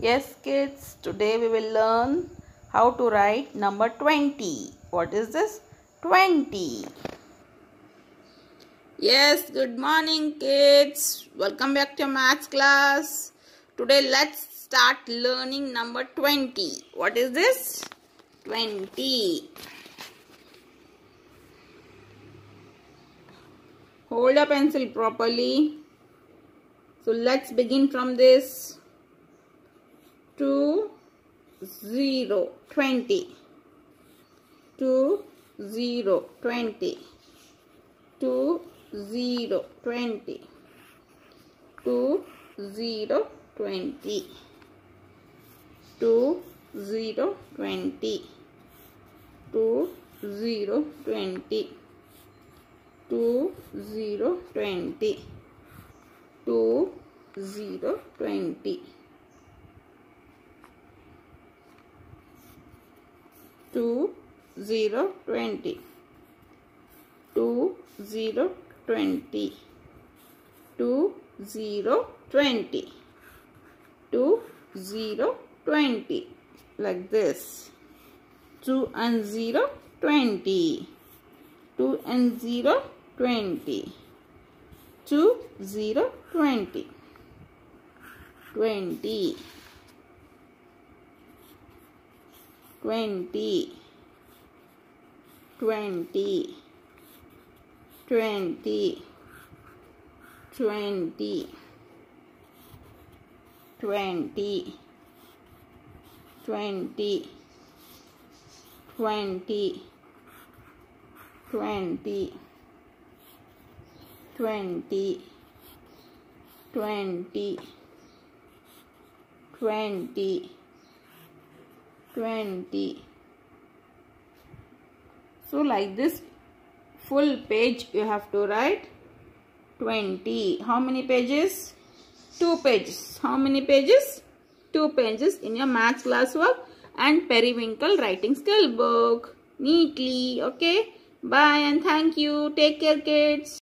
Yes kids, today we will learn how to write number 20. What is this? 20. Yes, good morning kids. Welcome back to maths class. Today let's start learning number 20. What is this? 20. Hold a pencil properly. So let's begin from this. 2 0 20 2 0 20 2 0 20 2 0 20 2 0 20 2 0 20 2 0 20 2 0 20 2 0 20 2 0 20 2 0 20 2 0 20 like this. 2 and 0 20 2 and 0 20 2 0 20 20 20 20 20 20 20 20 20 20 20 20 20 20. So like this full page you have to write 20. How many pages? 2 pages. How many pages? 2 pages in your maths classwork and periwinkle writing skill book. Neatly. Okay. Bye and thank you. Take care kids.